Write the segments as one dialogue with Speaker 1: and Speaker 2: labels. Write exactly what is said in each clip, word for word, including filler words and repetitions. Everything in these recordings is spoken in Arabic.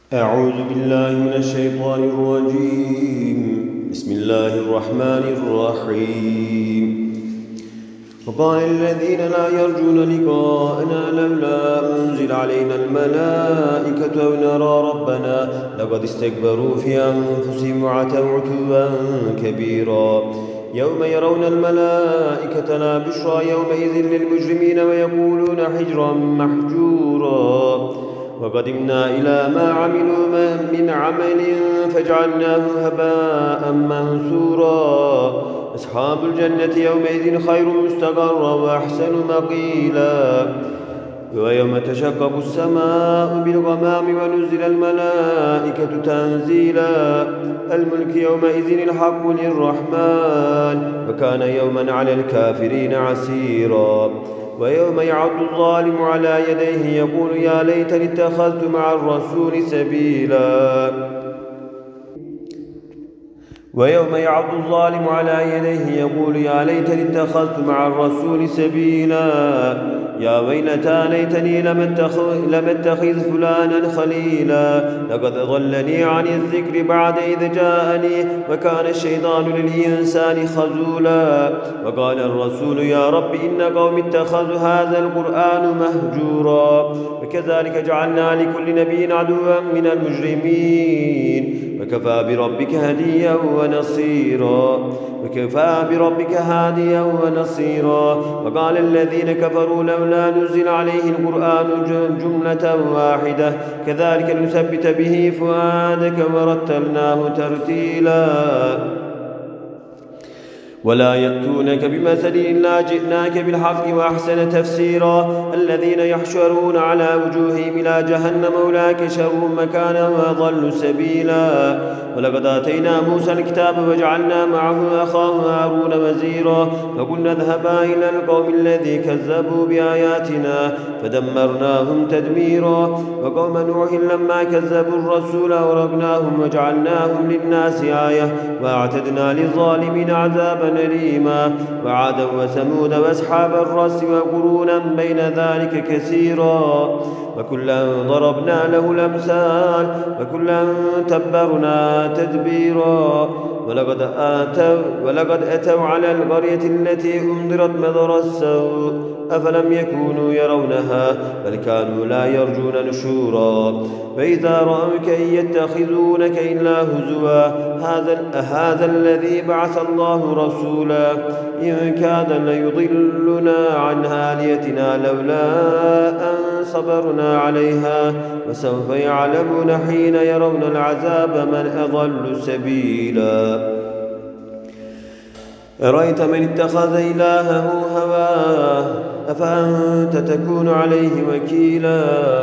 Speaker 1: أعوذ بالله من الشيطان الرجيم. بسم الله الرحمن الرحيم. وقال الذين لا يرجون لقاءنا لولا أنزل علينا الملائكة أو نرى ربنا لقد استكبروا في أنفسهم وعتوا عتوا كبيرا. يوم يرون الملائكة لا بشرى يومئذ للمجرمين ويقولون حجرا محجورا. وقدمنا إلى ما عملوا من عمل فجعلناه هباء منثورا. أصحاب الجنة يومئذ خير مستقرا وأحسن مقيلا. ويوم تشقق السماء بالغمام ونزل الملائكة تنزيلا. الملك يومئذ الحق للرحمن وكان يوما على الكافرين عسيرا. ويوم يعض الظالم على يديه يقول يا ليتني اتخذت مع الرسول سبيلا. ويوم يعض الظالم على يديه يقول يا ليتني اتخذت مع الرسول سبيلا. يا ويلتى ليتني لم اتخذ فلانا خليلا لقد أضلني عن الذكر بعد إذ جاءني وكان الشيطان للإنسان خذولا. وقال الرسول يا رب إن قوم اتخذوا هذا القرآن مهجورا. وكذلك جعلنا لكل نبي عدوا من المجرمين وكفى بربك هديا ونصيرا. وكفى بربك هاديا ونصيرا. وقال الذين كفروا لولا نزل عليه القرآن جملة واحدة كذلك نثبت به فؤادك ورتلناه ترتيلا. ولا يأتونك بمثل إلا جئناك بالحق وأحسن تفسيرا. الذين يحشرون على وجوههم إلى جهنم أولئك شر مكانا وأضل سبيلا. ولقد آتينا موسى الكتاب وجعلنا معه أخاه هارون وزيرا. فقلنا اذهبا إلى القوم الذي كذبوا بآياتنا فدمرناهم تدميرا. وقوم نوح لما كذبوا الرسول أغرقناهم وجعلناهم للناس آية وأعتدنا للظالمين عذابا أليما. وعادا وثمود وأصحاب الرس وقرونا بين ذلك كثيرا. وكلا ضربنا له الأمثال وكلا تبرنا تدبيرا. ولقد آتوا, ولقد أتوا على القرية التي أنذرت مطر السوء أفلم يكونوا يرونها بل كانوا لا يرجون نشورا. فإذا رأوك إن يتخذونك إلا هزوا هذا, هذا الذي بعث الله رسولا إن كاد ليضلنا عن آليتنا لولا أن صبرنا عليها. وسوف يعلمون حين يرون العذاب من أضل سبيلا. أرأيت من اتخذ إلهه هواه أفأنت تكون عليه وكيلا.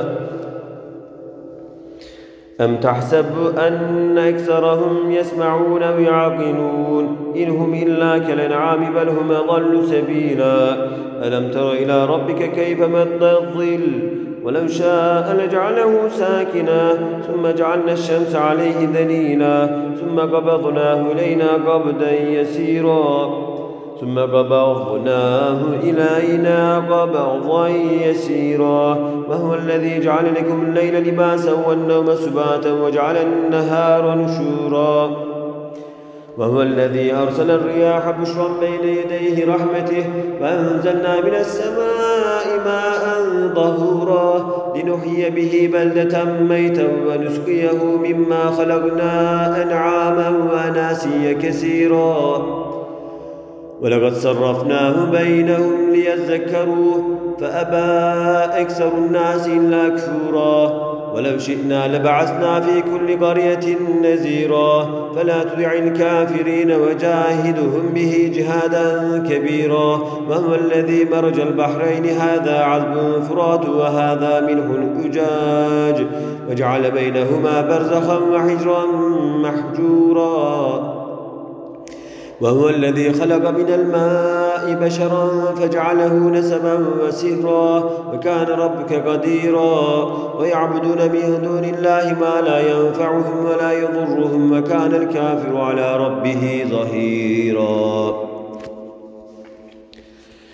Speaker 1: أم تحسب أن أكثرهم يسمعون ويعقلون إن هم إلا كالأنعام بل هم أضل سبيلا. ألم تر إلى ربك كيف مد الظل ولو شاء لجعله ساكنا ثم جعلنا الشمس عليه دليلا ثم قبضناه إلينا قبضا يسيرا. ثم قبضناه إلينا قبضا يسيرا. وهو الذي جعل لكم الليل لباسا والنوم سباتا وجعل النهار نشورا. وهو الذي أرسل الرياح بشرا بين يديه رحمته وأنزلنا من السماء ماء طهورا لنحيي به بلدة ميتا ونسقيه مما خلقنا أنعاما وأناسيا كثيرا. ولقد صرفناه بينهم ليذكروا فأبى أكثر الناس إلا كفورا. ولو شئنا لبعثنا في كل قرية نذيرا فلا تطع الكافرين وجاهدهم به جهادا كبيرا. وهو الذي مرج البحرين هذا عذب فرات وهذا ملح أجاج وجعل بينهما برزخا وحجرا محجورا. وهو الذي خلق من الماء بشرا فجعله نسبا وسهرا وكان ربك قديرا. ويعبدون من دون الله ما لا ينفعهم ولا يضرهم وكان الكافر على ربه ظهيرا.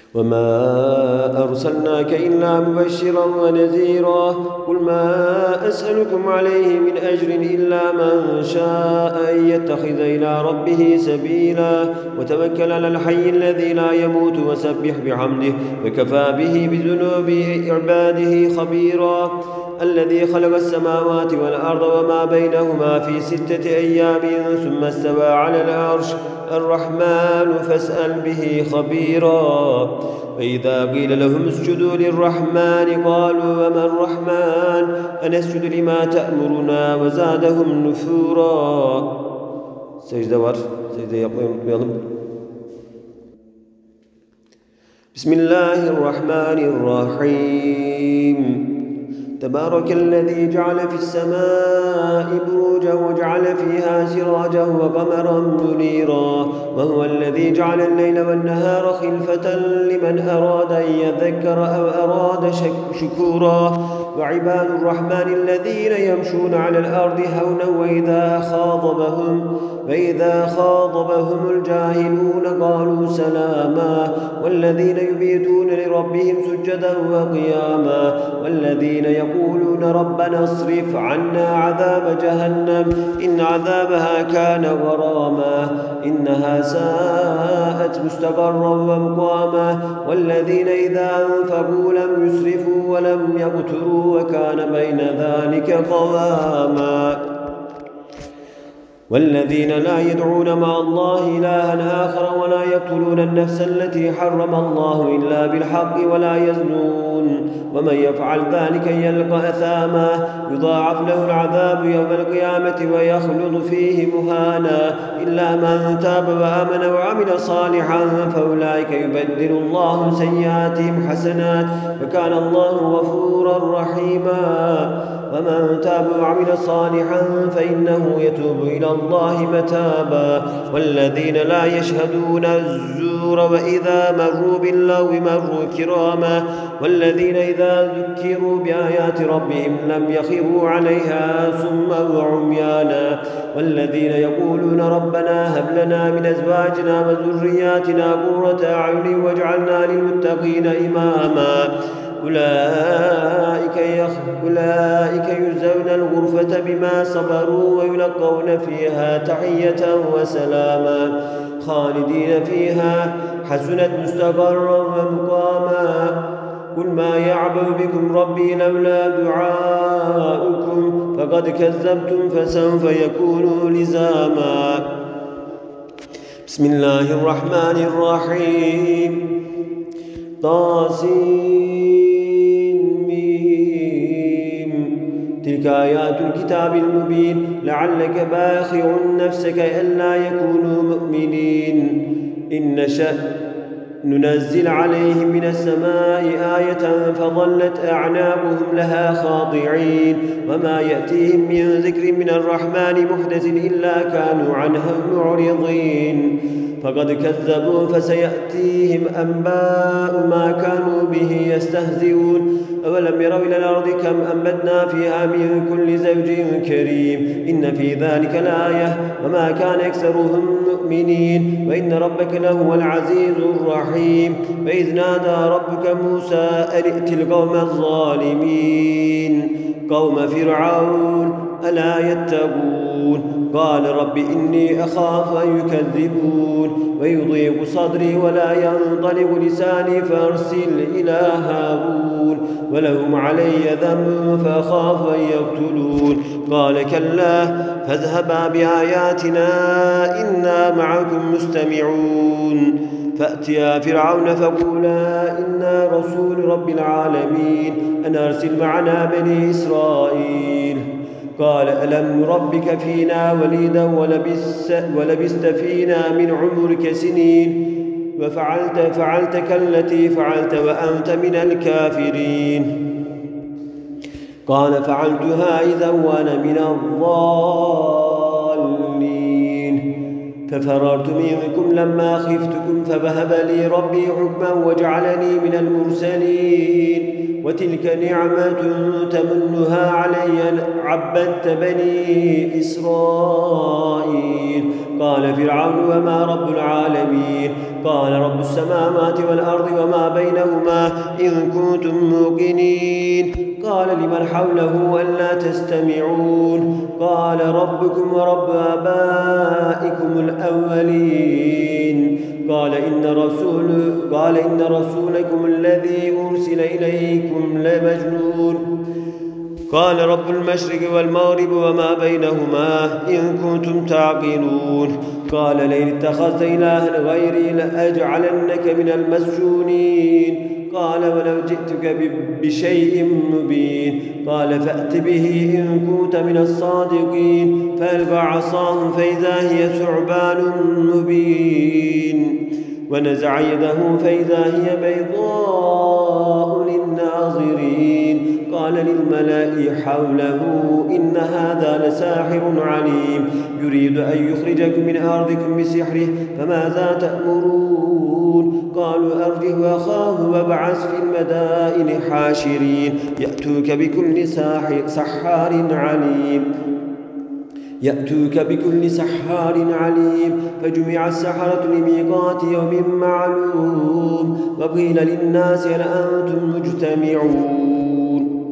Speaker 1: وما أرسلناك إلا مبشرا ونذيرا قل ما أسألكم عليه من أجر إلا من شاء أن يتخذ إلى ربه سبيلا وتوكل على الحي الذي لا يموت وسبح بحمده وكفى به بذنوب عباده خبيرا الذي خلق السماوات والأرض وما بينهما في ستة أيام ثم استوى على العرش الرحمن فاسأل به خبيرا فإذا قيل لهم اسجدوا للرحمن قالوا وما الرحمن أنسجد لما تأمرنا وزادهم نفورا سجدة ور سجدة يقوم بسم الله الرحمن الرحيم تبارك الذي جعل في السماء بروجا وجعل فيها سراجا وقمرا منيرا وهو الذي جعل الليل والنهار خلفة لمن أراد أن يذكر أو أراد شكورا وعباد الرحمن الذين يمشون على الأرض هونا وإذا خاطبهم وإذا خاطبهم الجاهلون قالوا سلاما والذين يبيتون لربهم سجدا وقياما والذين يقولون ربنا اصرف عنا عذاب جهنم إن عذابها كان غراما إنها ساءت مستقرا ومقاما والذين إذا أنفقوا لم يسرفوا ولم يقتروا وكان بين ذلك قواما والذين لا يدعون مع الله إلها آخر ولا يقتلون النفس التي حرم الله إلا بالحق ولا يزنون ومن يفعل ذلك يلقى أثاما يضاعف له العذاب يوم القيامة ويخلد فيه مهانا إلا من تاب وآمن وعمل صالحا فأولئك يبدل الله سيئاتهم حسنات وكان الله غفورا رحيما ومن تاب وعمل صالحا فإنه يتوب إلى الله متابا والذين لا يشهدون الزور وإذا مروا باللغو مروا كراما والذين إذا ذكروا بآيات ربهم لم يخروا عليها صما وعميانا والذين يقولون ربنا هب لنا من أزواجنا وذرياتنا قرة أعين واجعلنا للمتقين إماما أولئك, يخ... أولئك يجزون الغرفة بما صبروا ويلقون فيها تحية وسلاما خالدين فيها حسنت مستقرا ومقاما قل ما يعبأ بكم ربي لولا دعاؤكم فقد كذبتم فسوف يكون لزاما بسم الله الرحمن الرحيم طاسين تلك آيات الكتاب المبين لعلك باخع نفسك ألا يكونوا مؤمنين إن نشأ ننزل عليهم من السماء آية فظلت أعناقهم لها خاضعين وما يأتيهم من ذكر من الرحمن محدث إلا كانوا عنه معرضين فقد كذبوا فسيأتيهم أنباء ما كانوا به يستهزئون أولم يروا إلى الأرض كم أنبتنا فيها من كل زوج كريم إن في ذلك لآية وما كان أكثرهم مؤمنين وإن ربك لهو العزيز الرحيم وإذ نادى ربك موسى أن ائت القوم الظالمين قوم فرعون ألا يتقون قال رب إني أخاف أن يكذبون ويضيق صدري ولا ينطلق لساني فأرسل إلى هارون ولهم علي ذنب فأخاف أن يقتلون قال كلا فاذهبا بآياتنا إنا معكم مستمعون فأتيا فرعون فقولا إنا رسول رب العالمين أن أرسل معنا بني إسرائيل قال ألم نربك فينا وليدا ولبست, ولبست فينا من عمرك سنين وفعلت فعلتك التي فعلت وأنت من الكافرين قال فعلتها إذا وأنا من الضالين ففررت منكم لما خفتكم فوهب لي ربي حكما وجعلني من المرسلين وتلك نعمة تمنها علي عبدت بني إسرائيل قال فرعون وما رب العالمين قال رب السماوات والأرض وما بينهما إن كنتم موقنين قال لمن حوله ألا تستمعون قال ربكم ورب آبائكم الأولين قال إن رسول قال إن رسولكم الذي أرسل إليكم لمجنون قال رب المشرق والمغرب وما بينهما إن كنتم تعقلون قال لئن اتخذت إلها غيري لأجعلنك من المسجونين قال ولو جئتك بشيء مبين قال فأت به إن كنت من الصادقين فألقى عصاه فإذا هي ثعبان مبين ونزع يده فإذا هي بيضاء للناظرين قال للملأ حوله إن هذا لساحر عليم يريد أن يخرجكم من أرضكم بسحره فماذا تأمرون قالوا أرجه وأخاه وابعث في المدائن حاشرين يأتوك بكل سحار عليم يأتوك بكل سحار عليم فجمع السحرة لميقات يوم معلوم وقيل للناس هل أنتم مجتمعون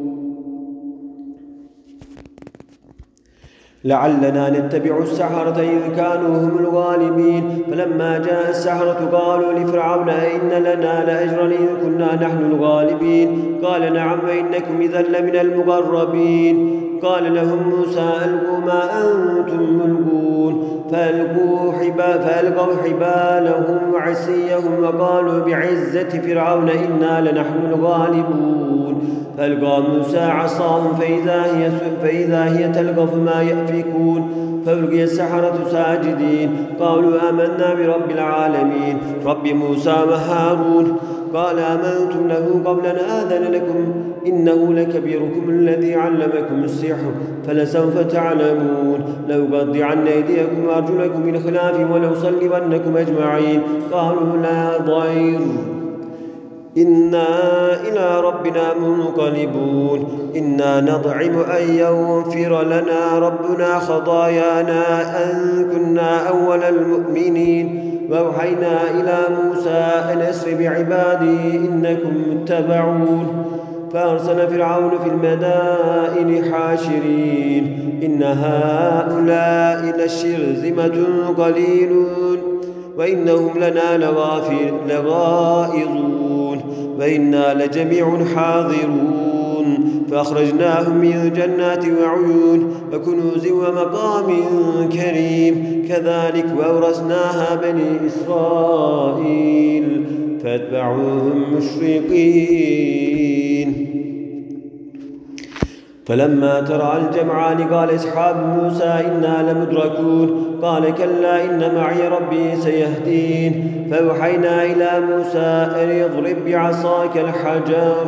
Speaker 1: لعلنا نتبع السحرة إذ كانوا هم الغالبين فلما جاء السحرة قالوا لفرعون أئن لنا لأجرا إن كنا نحن الغالبين قال نعم وإنكم إذا لمن المقربين قال لهم موسى ألقوا ما أنتم ملقون فألقوا حبا فألقوا حبالهم وعصيهم وقالوا بعزة فرعون إنا لنحن الغالبون فألقى موسى عصاهم فإذا هي فإذا هي تلقف ما يأفكون فألقي السحرة ساجدين قالوا آمنا برب العالمين رب موسى وهارون قال آمنتم له قبل أن آذن لكم إنه لكبيركم الذي علمكم السحر فلسوف تعلمون لأقطعن أيديكم وأرجلكم من خلاف ولأصلبنكم أجمعين قالوا لا ضير إنا إلى ربنا منقلبون إنا نضعم أن يغفر لنا ربنا خطايانا أن كنا أول المؤمنين وأوحينا إلى موسى أن أسر بعبادي إنكم متبعون فأرسل فرعون في المدائن حاشرين إن هؤلاء لشرذمة قليلون وإنهم لنا لغافر لغائظون وإنا لجميع حاضرون فأخرجناهم من جنات وعيون وكنوز ومقام كريم كذلك وأورثناها بني إسرائيل فاتبعوهم مشرقين فلما ترى الجمعان قال أصحاب موسى إنا لمدركون قال كلا إن معي ربي سيهدين فأوحينا إلى موسى أن يضرب بعصاك الحجر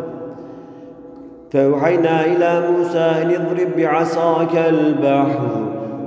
Speaker 1: فأوحينا إلى موسى أن يضرب بعصاك البحر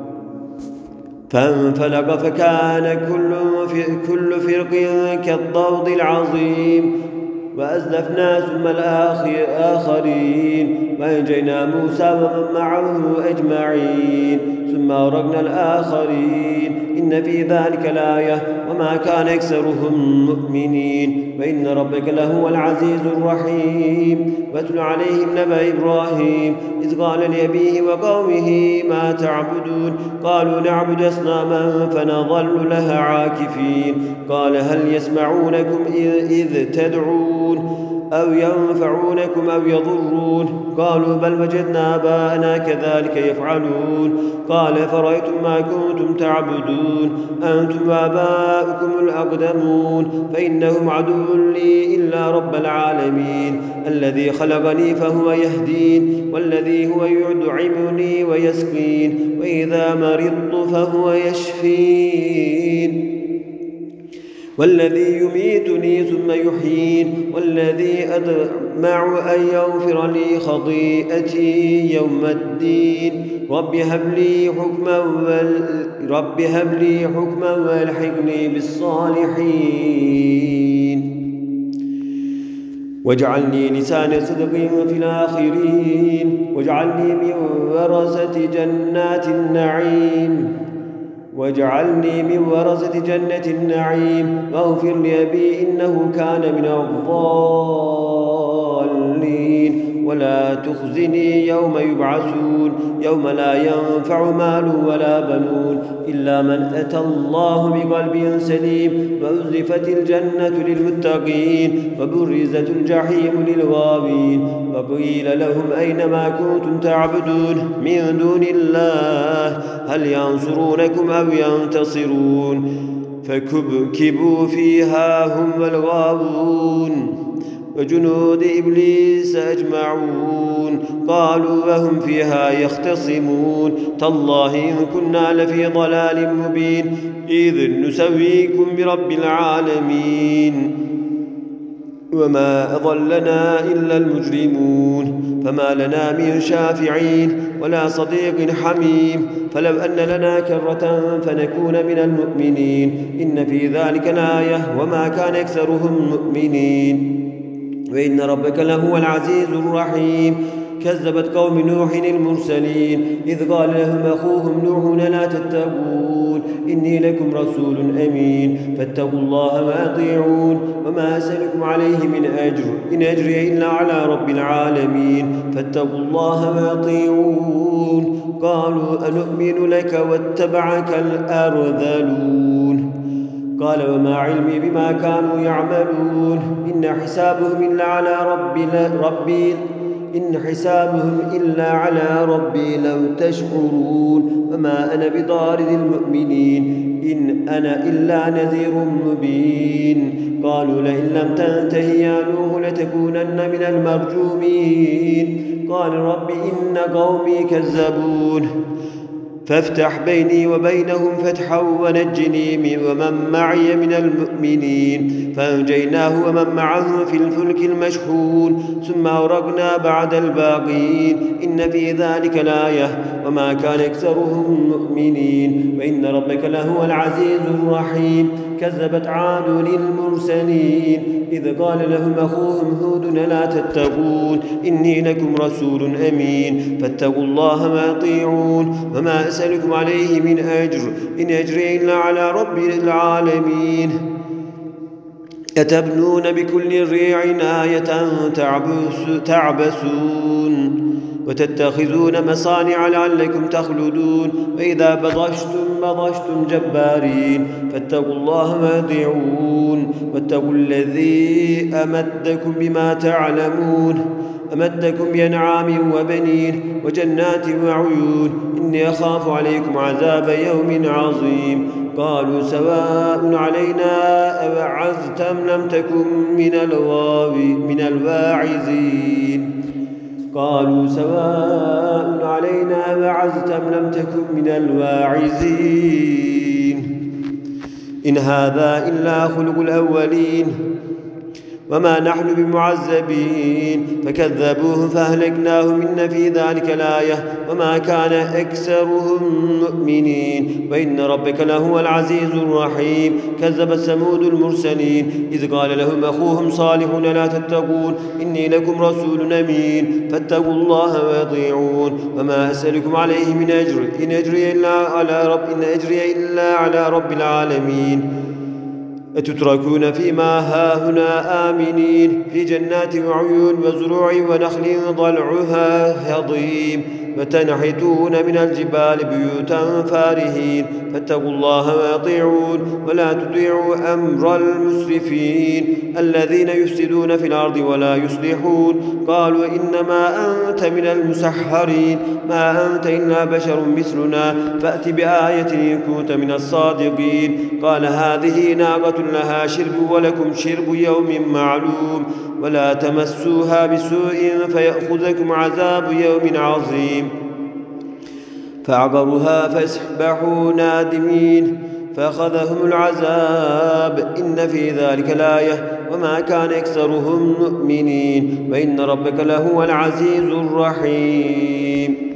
Speaker 1: فانفلق فكان كل كل فرق كالضوض العظيم وأزلفنا ثم الآخرين وأنجينا موسى ومن معه أجمعين ثم أغرقنا الآخرين إن في ذلك الآية وما كان أكثرهم مؤمنين وإن ربك لهو العزيز الرحيم واتل عليهم نبأ إبراهيم إذ قال لأبيه وقومه ما تعبدون قالوا نعبد أصناما فنظل لها عاكفين قال هل يسمعونكم إذ تدعون أو ينفعونكم أو يضرون قالوا بل وجدنا آباءنا كذلك يفعلون قال فرأيتم ما كنتم تعبدون أنتم وآباؤكم الأقدمون فإنهم عدو لي إلا رب العالمين الذي خلقني فهو يهدين والذي هو يدعمني ويسقين وإذا مرضت فهو يشفين والذي يميتني ثم يحيين والذي أطمع أن يغفر لي خطيئتي يوم الدين رب هب لي حكما وال... رب هب لي حكما والحقني بالصالحين واجعلني لسان صدق في الآخرين واجعلني من ورثة جنات النعيم واجعلني من ورثة جنة النعيم واغفر لأبي إنه كان من الضالين ولا تخزني يوم يبعثون يوم لا ينفع مال ولا بنون إلا من أتى الله بقلب سليم وأزلفت الجنة للمتقين وبرزت الجحيم للغاوين وقيل لهم أين ما كنتم تعبدون من دون الله هل ينصرونكم أو ينتصرون فكبكبوا فيها هم والغاوون وجنود إبليس أجمعون قالوا وهم فيها يختصمون تالله إن كنا لفي ضلال مبين إذ نسويكم برب العالمين وما أضلنا إلا المجرمون فما لنا من شافعين ولا صديق حميم فلو أن لنا كرة فنكون من المؤمنين إن في ذلك لآية وما كان أكثرهم مؤمنين وإن ربك لهو العزيز الرحيم كذبت قوم نوح المرسلين إذ قال لهم أخوهم نوح لا تتقون إني لكم رسول أمين فاتقوا الله وأطيعون وما أسألكم عليه من أجر إن أجري إلا على رب العالمين فاتقوا الله وأطيعون قالوا أنؤمن لك واتبعك الأرذلون قال وما علمي بما كانوا يعملون إن حسابهم إلا على ربي, ربي إن حسابهم إلا على ربي لو تشعرون وما أنا بطارد المؤمنين إن أنا إلا نذير مبين قالوا لئن لم تنته يا نوح لتكونن من المرجومين قال رب إن قومي كذبون فافتح بيني وبينهم فتحا ونجني من ومن معي من المؤمنين فأنجيناه ومن معه في الفلك المشحون ثم أغرقنا بعد الباقين إن في ذلك لآية وما كان أكثرهم مؤمنين وإن ربك لهو العزيز الرحيم كذبت عاد للمرسلين إذ قال لهم أخوهم هود لا تتقون إني لكم رسول أمين فاتقوا الله وأطيعون وما أسألكم عليه من أجر إن أجري إلا على رب العالمين أتبنون بكل ريع آية تعبسون وتتخذون مصانع لعلكم تخلدون وإذا بطشتم بطشتم جبارين فاتقوا الله وأطيعون واتقوا الذي أمدكم بما تعلمون أمدكم بأنعام وبنين وجنات وعيون إني أخاف عليكم عذاب يوم عظيم قالوا سواء علينا أوعظت أم لم تكن من الغاوي من الواعظين قالوا سواء علينا أوعظت أم لم تكن من الواعظين إن هذا إلا خلق الأولين وما نحن بمعذبين فكذبوه فأهلكناهم إن في ذلك لآية وما كان أكثرهم مؤمنين وإن ربك لهو العزيز الرحيم كذبت ثمود المرسلين إذ قال لهم أخوهم صالح لا تتقون إني لكم رسول أمين فاتقوا الله وأطيعون وما أسألكم عليه من أجر إن أجري إلا على رب إن أجري إلا على رب العالمين أتتركون فيما هاهنا آمنين في جنات وعيون وزروع ونخل ضلعها هضيم وتنحتون من الجبال بيوتا فارهين فاتقوا الله وأطيعون ولا تطيعوا أمر المسرفين الذين يفسدون في الأرض ولا يصلحون قالوا إنما أنت من المسحرين ما أنت إلا بشر مثلنا فأت بآية إن كنت من الصادقين قال هذه ناقة لها شرب ولكم شرب يوم معلوم ولا تمسوها بسوء فيأخذكم عذاب يوم عظيم فعقروها فاصبحوا نادمين فأخذهم العذاب إن في ذلك لآية وما كان أكثرهم مؤمنين وإن ربك لهو العزيز الرحيم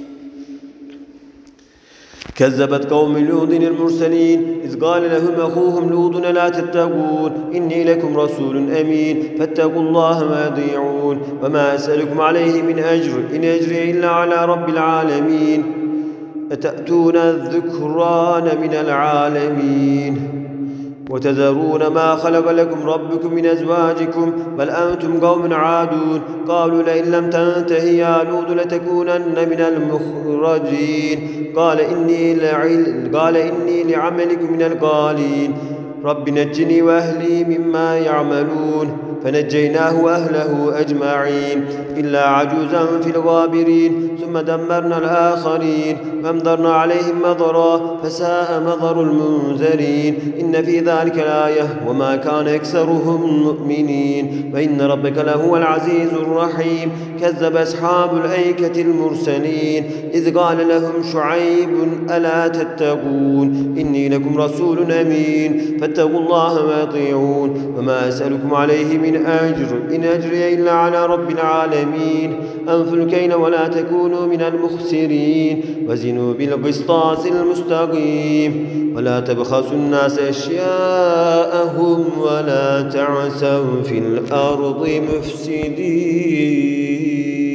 Speaker 1: كذبت قوم لوط المرسلين إذ قال لهم أخوهم لوط لا تتقون إني لكم رسول أمين فاتقوا الله وأطيعون وما أسألكم عليه من أجر إن أجري إلا على رب العالمين أتأتون الذكران من العالمين وتذرون ما خلق لكم ربكم من أزواجكم بل أنتم قوم عادون قالوا لئن لم تنته يا لوط لتكونن من المخرجين قال إني, لعل قال إني لعملكم من القالين رب نجني وأهلي مما يعملون فنجيناه وأهله أجمعين إلا عجوزا في الغابرين ثم دمرنا الآخرين فامطرنا عليهم مطرا فساء مطر المنذرين إن في ذلك الآية وما كان أكثرهم مؤمنين وإن ربك لهو العزيز الرحيم كذب أصحاب الأيكة المرسلين إذ قال لهم شعيب ألا تتقون إني لكم رسول أمين فاتقوا الله وأطيعون وما أسألكم عليه من من أجر إن أجري إلا على رب العالمين أنفوا الكيل ولا تكونوا من المخسرين وزنوا بالقسطاس المستقيم ولا تبخسوا الناس أشياءهم ولا تعثوا في الأرض مفسدين.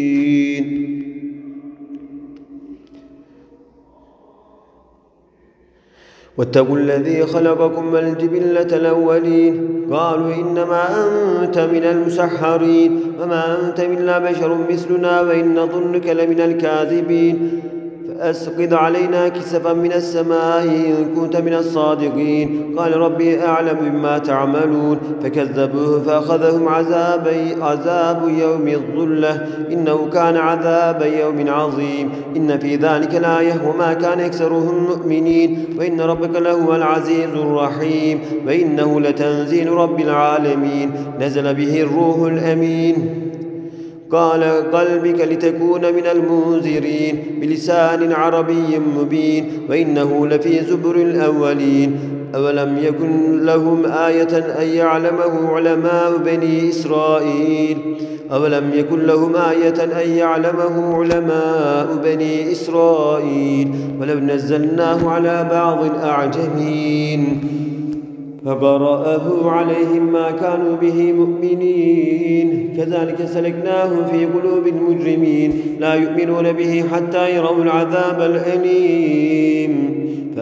Speaker 1: واتقوا الذي خلقكم والجبلة الأولين قالوا إنما أنت من المسحرين وما أنت إلا بشر مثلنا وإن نظنك لمن الكاذبين فأسقط علينا كسفا من السماء إن كنت من الصادقين قال ربي أعلم بما تعملون فكذبوه فأخذهم عذاب, عذاب يوم الظلة إنه كان عذاب يوم عظيم إن في ذلك الآية وما كان أكثرهم مؤمنين وإن ربك لهو العزيز الرحيم وإنه لتنزيل رب العالمين نزل به الروح الأمين قال قلبك لتكون من المنذرين بلسان عربي مبين وإنه لفي زبر الأولين أولم يكن لهم آية أن يعلمه علماء بني إسرائيل أولم يكن لهم آية أن يعلمه علماء بني إسرائيل ولو نزلناه على بعض الأعجمين فقرأه عليهم ما كانوا به مؤمنين كذلك سلكناه في قلوب المجرمين لا يؤمنون به حتى يروا العذاب الأليم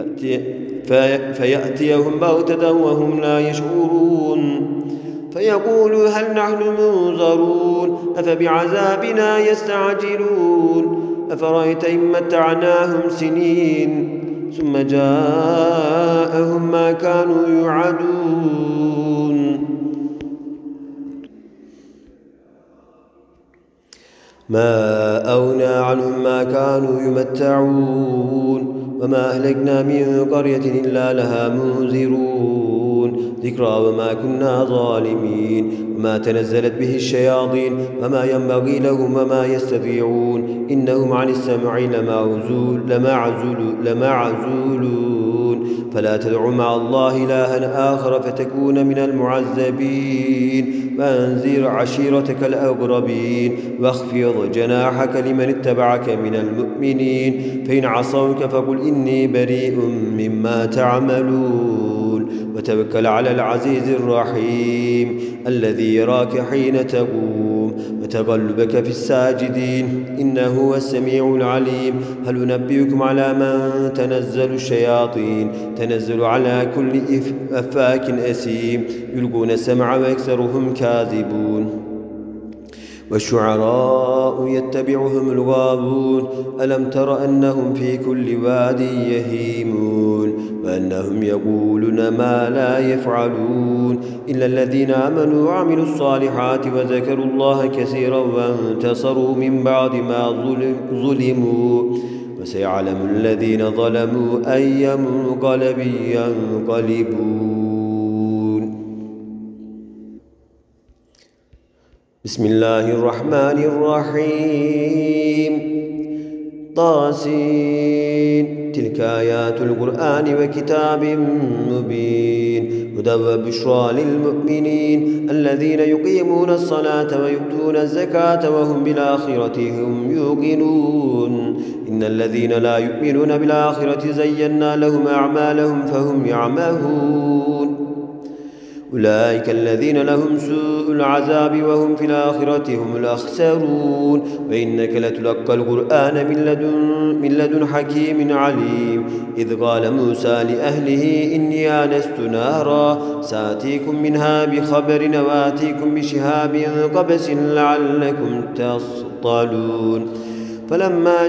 Speaker 1: فيأتيهم بغتة وهم لا يشعرون فيقولوا هل نحن منظرون أفبعذابنا يستعجلون أفرأيت إن متعناهم سنين ثم جاءهم ما كانوا يوعدون ما أغنى عنهم ما كانوا يمتعون وما أهلكنا من قرية إلا لها منذرون ذكرى وما كنا ظالمين وما تنزلت به الشياطين وما ينبغي لهم وما يستطيعون إنهم عن السمع لمعزول لمعزول لمعزولون فلا تدع مع الله إلها آخر فتكون من المعذبين وأنذر عشيرتك الأقربين واخفض جناحك لمن اتبعك من المؤمنين فإن عصوك فقل إني بريء مما تعملون وتوكل على العزيز الرحيم الذي يراك حين تقوم وتقلبك في الساجدين إنه هو السميع العليم هل ننبئكم على من تنزل الشياطين تنزل على كل أفاك أثيم يلقون السمع وأكثرهم كاذبون والشعراء يتبعهم الغاوون ألم تر أنهم في كل واد يهيمون وأنهم يقولون ما لا يفعلون إلا الذين آمنوا وعملوا الصالحات وذكروا الله كثيرا وانتصروا من بعد ما ظلموا وسيعلم الذين ظلموا أي منقلب ينقلبون. بسم الله الرحمن الرحيم طاسين تلك آيات القرآن وكتاب مبين هدى وبشرى للمؤمنين الذين يقيمون الصلاة ويؤتون الزكاة وهم بالآخرة هم يوقنون إن الذين لا يؤمنون بالآخرة زينا لهم أعمالهم فهم يعمهون أولئك الذين لهم سوء العذاب وهم في الآخرة هم الأخسرون وإنك لتلقى القرآن من لدن, من لدن حكيم عليم إذ قال موسى لأهله إني آنست نارا سآتيكم منها بخبر وآتيكم بشهاب قبس لعلكم تصطلون فلما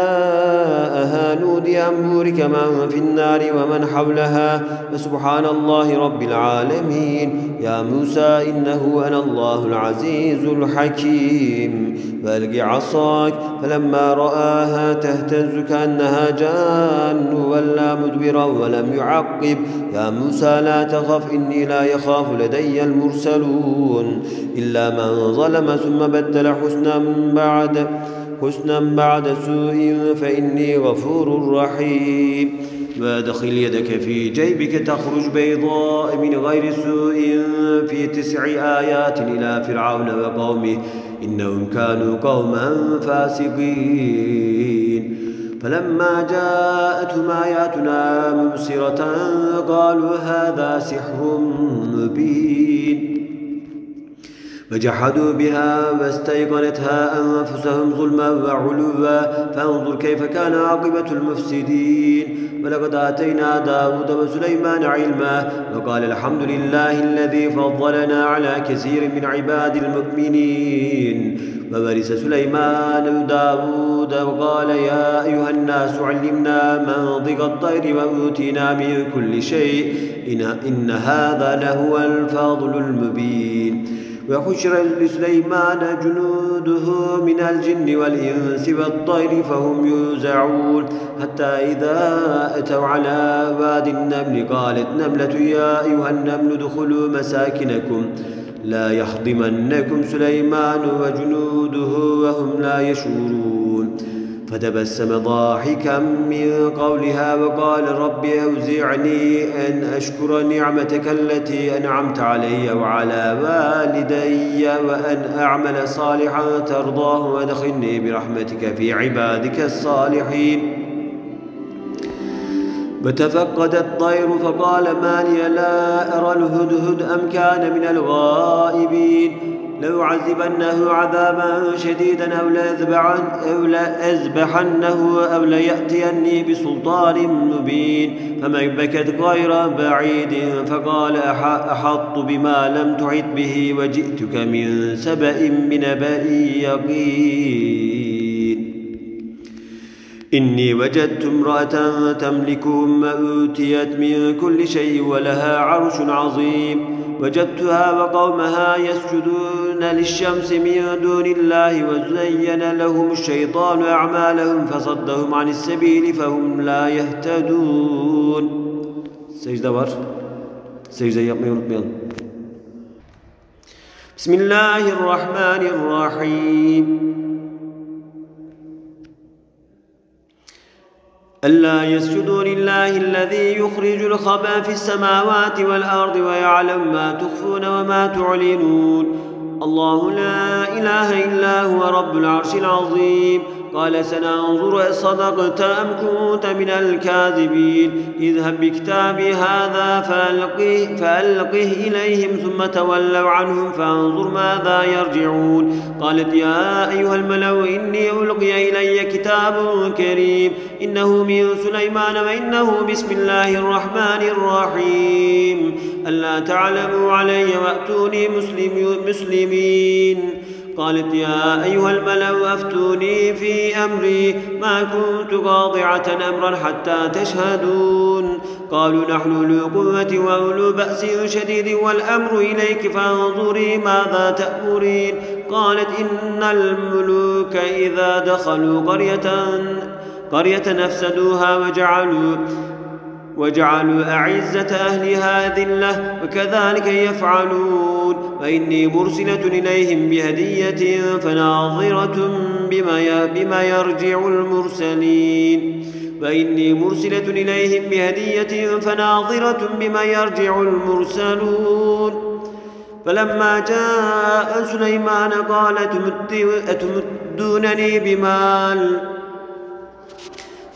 Speaker 1: جاءها نودي أن بورك من في النار ومن حولها فسبحان الله رب العالمين يا موسى إنه أنا الله العزيز الحكيم فألق عصاك فلما رآها تهتز كأنها جان ولا مدبرا ولم يعقب يا موسى لا تخف إني لا يخاف لدي المرسلون إلا من ظلم ثم بدل حسنا بعد حسنا بعد سوء فإني غفور رحيم وادخل يدك في جيبك تخرج بيضاء من غير سوء في تسع آيات إلى فرعون وقومه إنهم كانوا قوما فاسقين فلما جاءتهم آياتنا مبصرة قالوا هذا سحر مبين فجحدوا بها واستيقنتها أنفسهم ظلما وعلوا فانظر كيف كان عاقبة المفسدين ولقد آتينا داود وسليمان علما وقال الحمد لله الذي فضلنا على كثير من عباد المؤمنين وورث سليمان داود وقال يا أيها الناس علمنا منطق الطير وأوتينا من كل شيء إن, إن هذا لهو الفضل المبين وحشر لسليمان جنوده من الجن والإنس والطير فهم يوزعون حتى إذا أتوا على واد النمل قالت نملة يا أيها النمل ادخلوا مساكنكم لا يحطمنكم سليمان وجنوده وهم لا يشعرون فتبسم ضاحكا من قولها وقال رب أوزعني أن أشكر نعمتك التي أنعمت علي وعلى والدي وأن أعمل صالحا ترضاه وادخلني برحمتك في عبادك الصالحين وتفقد الطير فقال ما لي لا أرى الهدهد أم كان من الغائبين لأعذبنه عذابا شديدا أو لأذبحنه أو ليأتيني بسلطان مبين فمن بكت غير بعيد فقال أحط بما لم تحط به وجئتك من سبأ بنبأ يقين إني وجدت امرأة تملكهم وأوتيت من كل شيء ولها عرش عظيم وجدتها وقومها يسجدون للشمس من دون الله وزين لهم الشيطان أعمالهم فصدهم عن السبيل فهم لا يهتدون سجدة var سجدة yapmayı unutmayalım بسم الله الرحمن الرحيم ألا يسجدوا لله الذي يخرج الخبأ في السماوات والأرض ويعلم ما تخفون وما تعلنون الله لا إله إلا هو رب العرش العظيم قال سننظر أصدقت أم كنت من الكاذبين اذهب بكتابي هذا فألقه, فألقه إليهم ثم تولوا عنهم فانظر ماذا يرجعون قالت يا أيها الملأ إني ألقي إلي كتاب كريم إنه من سليمان وإنه بسم الله الرحمن الرحيم ألا تعلموا علي وأتوني مسلم مسلمين قالت يا أيها الملأ أفتوني في أمري ما كنت قاطعة أمرا حتى تشهدون قالوا نحن أولو قوة وأولو بأس شديد والأمر إليك فانظري ماذا تأمرين قالت إن الملوك إذا دخلوا قرية قرية أفسدوها وجعلوا وجعلوا أعزة أهلها ذلة وكذلك يفعلون وإني مرسلة إليهم بهدية فناظرة بما بما يرجع المرسلين وإني مرسلة إليهم بهدية فناظرة بما يرجع المرسلون فلما جاء سليمان قال أتمدونني بمال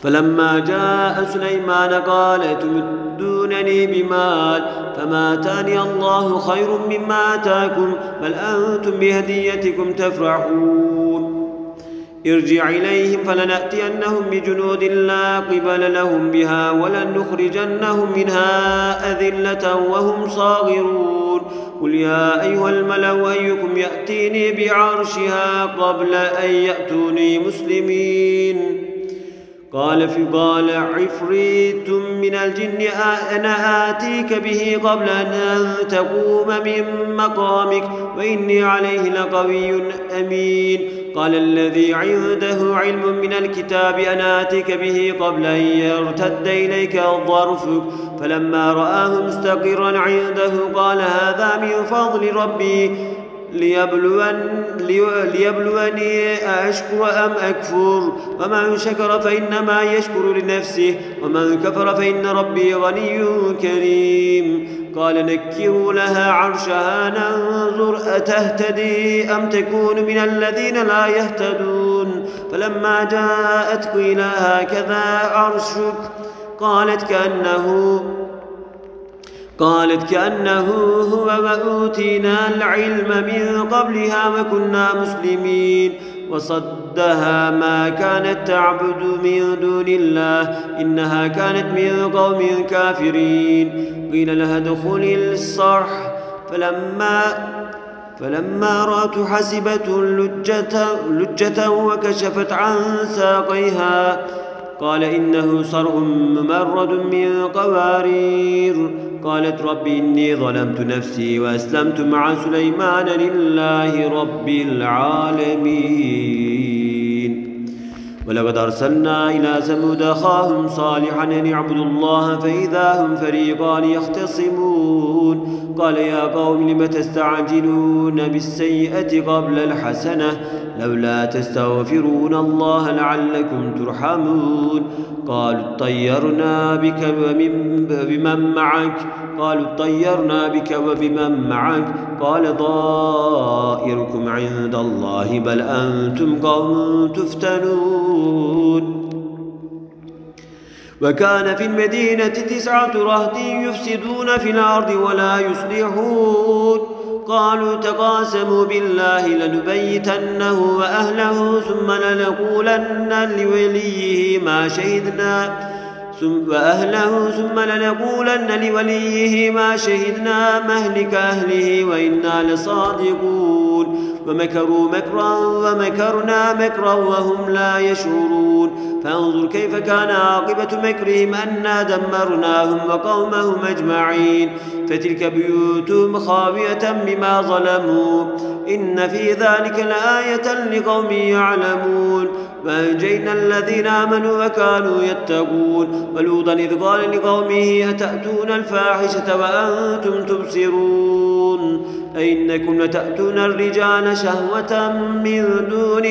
Speaker 1: فلما جاء سليمان قال تمدونني بمال فما آتاني الله خير مما آتاكم بل أنتم بهديتكم تفرحون ارجع إليهم فلنأتينهم بجنود لا قبل لهم بها ولنخرجنهم منها أذلة وهم صاغرون قل يا أيها الملأ أيكم يأتيني بعرشها قبل أن يأتوني مسلمين قال فقال عفريت من الجن أنا آتيك به قبل أن تقوم من مقامك وإني عليه لقوي أمين قال الذي عنده علم من الكتاب أنا آتيك به قبل أن يرتد إليك ظرفك فلما رآه مستقرا عنده قال هذا من فضل ربي ليبلون ليبلوني أشكر أم أكفر ومن شكر فإنما يشكر لنفسه ومن كفر فإن ربي غني كريم قال نكروا لها عرشها ننظر أتهتدي أم تكون من الذين لا يهتدون فلما جاءت قيل هكذا عرشك قالت كأنه قالت كأنه هو وأوتينا العلم من قبلها وكنا مسلمين وصدها ما كانت تعبد من دون الله إنها كانت من قوم كافرين قيل لها ادخلي الصرح فلما فلما رأت حسبته لجة, لجة وكشفت عن ساقيها قال إنه صرح ممرد من قوارير قالت رب إني ظلمت نفسي وأسلمت مع سليمان لله رب العالمين ولقد أرسلنا إلى ثمود أخاهم صالحا أن اعبدوا الله فإذا هم فريقان يختصمون قال يا قوم لم تستعجلون بالسيئة قبل الحسنة لولا تستغفرون الله لعلكم ترحمون قالوا اطيرنا بك وبمن معك قالوا اطيرنا بك وبمن معك قال ضائركم عند الله بل أنتم قوم تفتنون وكان في المدينة تسعة رهط يفسدون في الأرض ولا يصلحون قالوا تقاسموا بالله لنبيتنه وأهله ثم لنقولن لوليه ما شهدنا وأهله ثم لنقولن لوليه ما شهدنا مهلك أهله وإنا لصادقون ومكروا مكرا ومكرنا مكرا وهم لا يشعرون فانظر كيف كان عاقبة مكرهم أنا دمرناهم وقومهم أجمعين فتلك بيوتهم خاوية بما ظلموا إن في ذلك لآية لقوم يعلمون وأنجينا الذين آمنوا وكانوا يتقون ولوطا إذ قال لقومه أتأتون الفاحشة وأنتم تبصرون أئنكم لتأتون الرجال شهوة من دون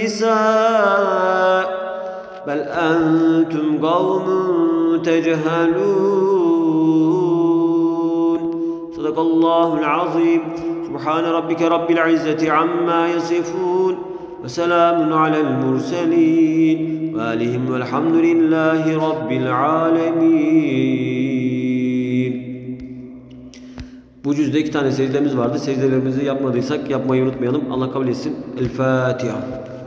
Speaker 1: النساء بل أنتم قوم تجهلون صدق الله العظيم سبحان ربك رب العزة عما يصفون وسلام على المرسلين وآلهم والحمد لله رب العالمين. Bu cüzde iki tane secdemiz vardı. Secdelerimizi yapmadıysak yapmayı unutmayalım. Allah kabul etsin. El Fatiha.